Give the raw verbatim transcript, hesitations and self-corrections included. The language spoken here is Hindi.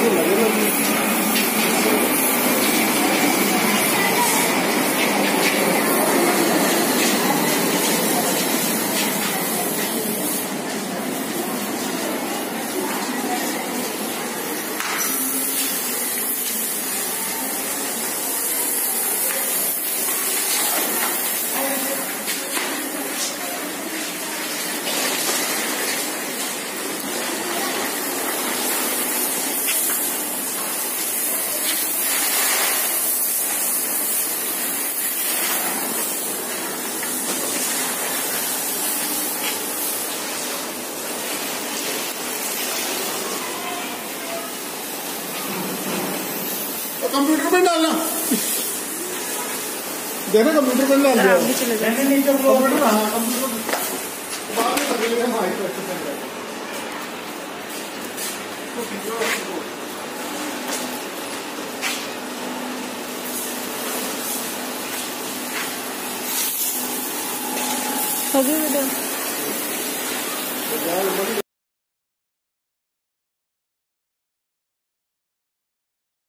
कंप्यूटर पे डालना, देखना कंप्यूटर पे डाल दिया। कंप्यूटर हाँ कंप्यूटर बाद में लगेगा हमारे को अच्छा चल जाएगा। हो गया बेटा।